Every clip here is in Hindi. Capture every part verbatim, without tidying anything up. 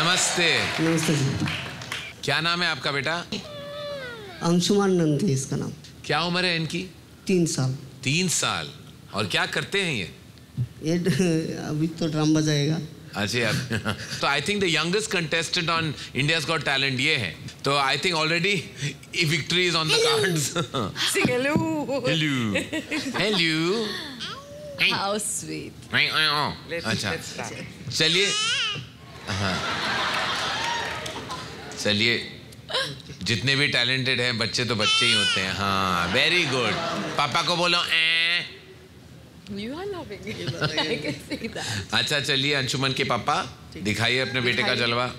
नमस्ते। नमस्ते जी। क्या नाम है आपका बेटा? अंशुमान नंद है इसका नाम। क्या उम्र है इनकी? तीन साल। तीन साल। और क्या करते हैं ये? ये अभी तो ड्रम बजाएगा। अच्छा, तो I think the youngest contestant on India's got talent ये है, तो I think already victory is on the cards. Hello hello hello, how sweet. अच्छा चलिए, हाँ चलिए, जितने भी टैलेंटेड हैं बच्चे तो बच्चे ही होते हैं। हाँ वेरी गुड। पापा को बोलो ए। You are loving it. I can see that. अच्छा चलिए, अंशुमन के पापा दिखाइए अपने बेटे का जलवा।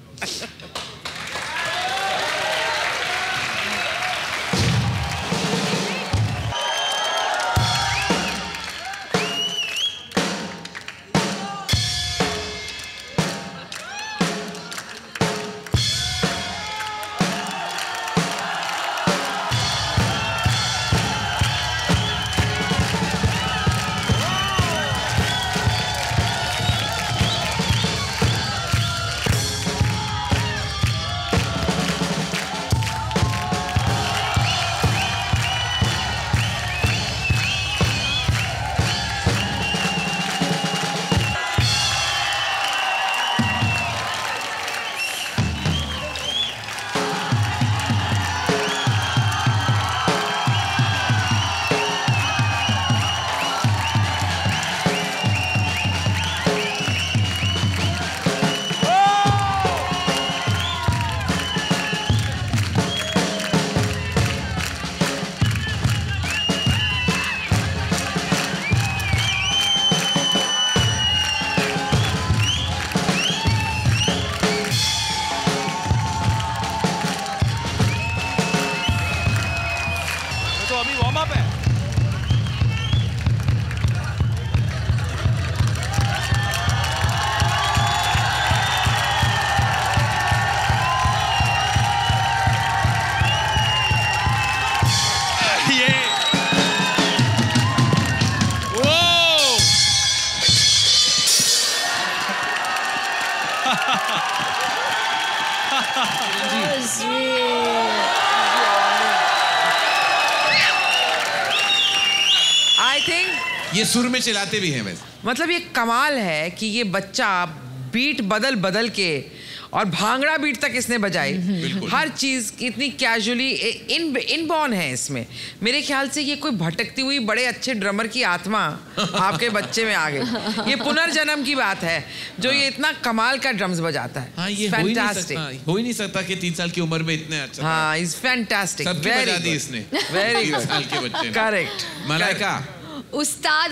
ये सुर में चिल्लाते भी हैं वैसे। मतलब ये कमाल है कि ये बच्चा बीट बदल बदल के और भांगड़ा बीट तक इसने बजाई। हर चीज इतनी कैजुअली इन इनबॉर्न है इसमें। मेरे ख्याल से ये कोई भटकती हुई बड़े अच्छे ड्रमर की आत्मा आपके बच्चे में आ गई। ये पुनर्जन्म की बात है जो ये इतना कमाल का ड्रम्स बजाता है। हाँ, ये हो ही नहीं सकता, हो ही नहीं सकता कि तीन साल की उम्र में इतने अच्छा। हाँ, इज फैंटास्टिक। सबकी बजा दी इसने। Very good. साल के बच्चे। करेक्ट। मलाइका, उस्ताद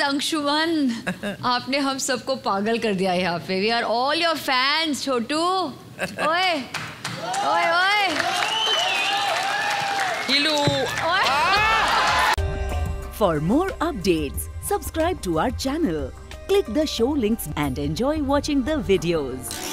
अंशुमन, आपने हम सबको पागल कर दिया यहाँ पे। We are all your fans Chhotu. ओए ओए ओए हिलू। For more updates, subscribe to our channel, click the show links and enjoy watching the videos.